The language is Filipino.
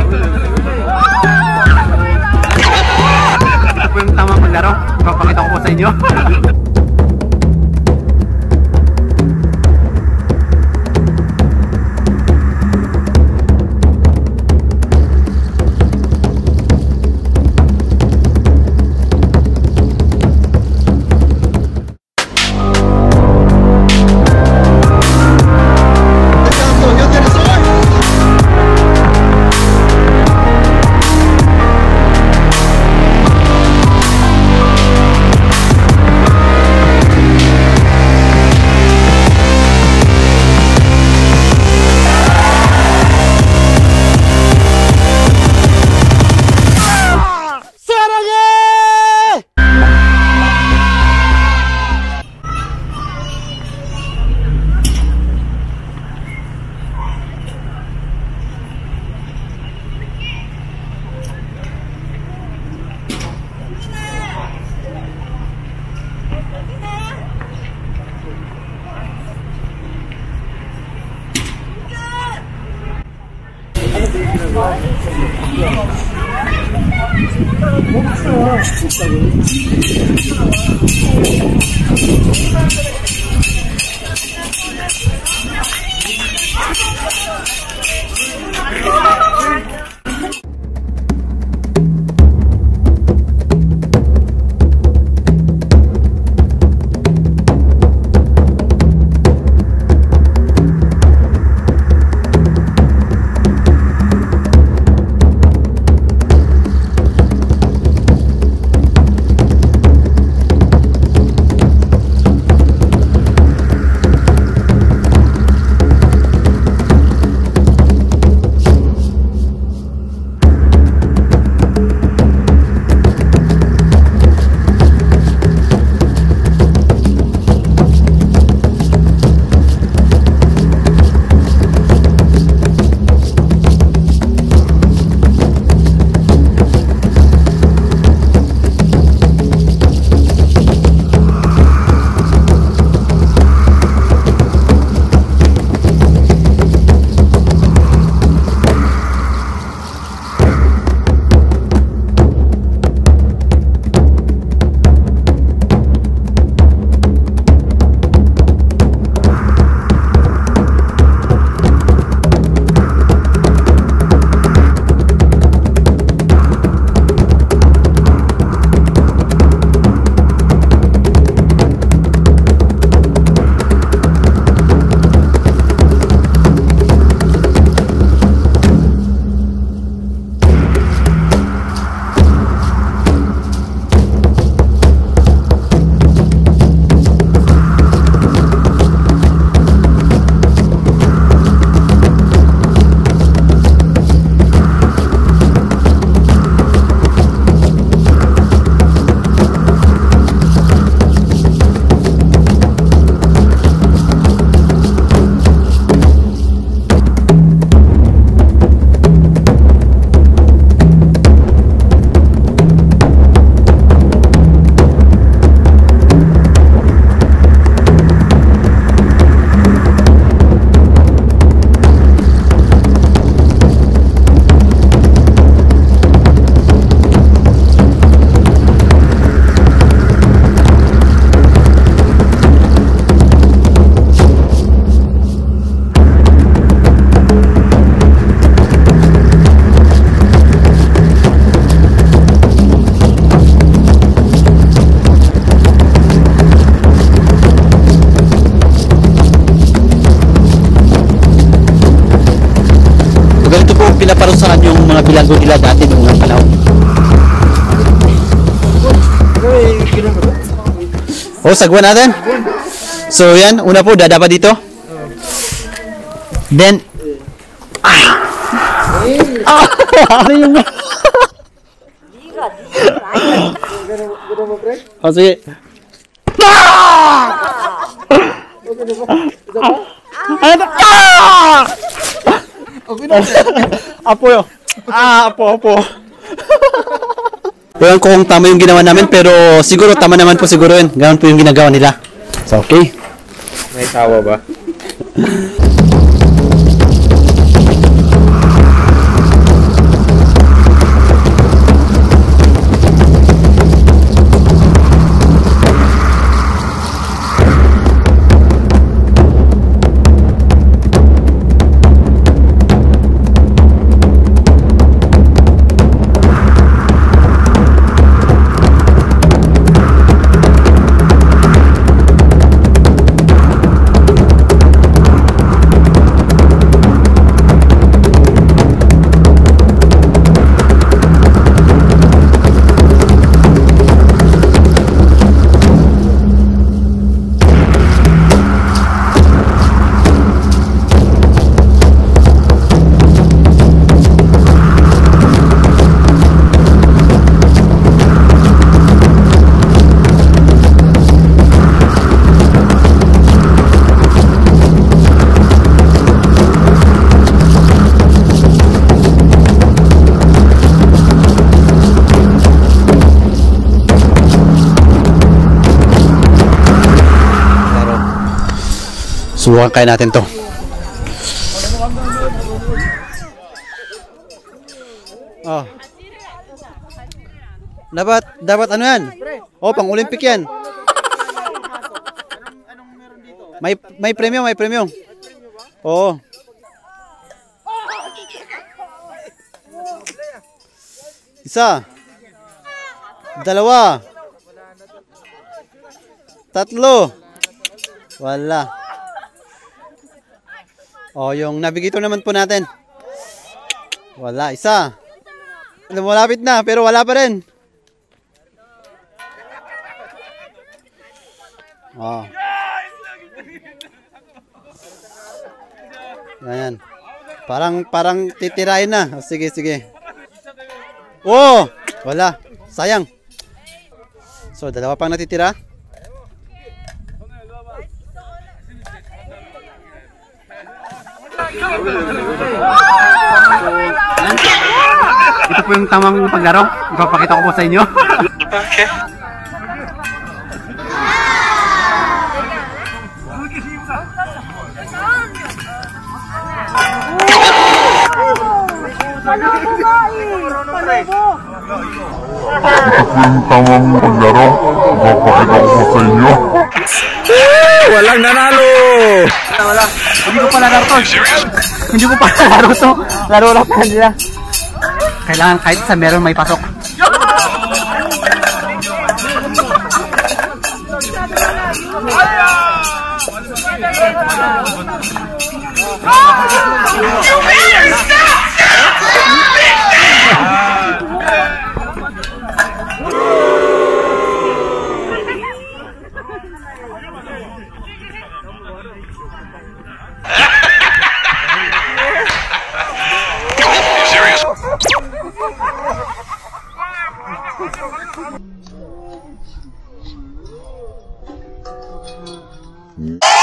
Ito po yung tamang maglaro. Papakita ko po sa inyo. pinaparusahan yung mga bilanggo nila dati noong unang panahon. Oh, sagwan natin. So yan, una po dadapa dito. Then ano yung oh, sige. Apo yun. Apo. Ewan ko kung tama yung ginawa namin, pero siguro tama naman po siguro yun. Ganoon po yung ginagawa nila. So, okay. May tawa ba? Subukan kaya natin to. Oh. Dapat ano yan? Oh, pang Olympic yan. May premium, may premium. Oo. Isa. Dalawa. Tatlo. Wala. Oh, yung navigator naman po natin. Wala, isa. Malapit na, pero wala pa rin. Oh. Yan. Parang titirain na. Oh, sige. Oh, wala. Sayang. So, dalawa pang natitira. Ito po yung tamang paglaro. Ipapakita ko po sa inyo. Okay. Tamang paglaro, papakita ko sa inyo. Walang nanalo! Wala. Hindi ko pa laro to. Hindi ko pa laro to. Laro lang pa nila. Kailangan kahit sa meron may pasok. You serious?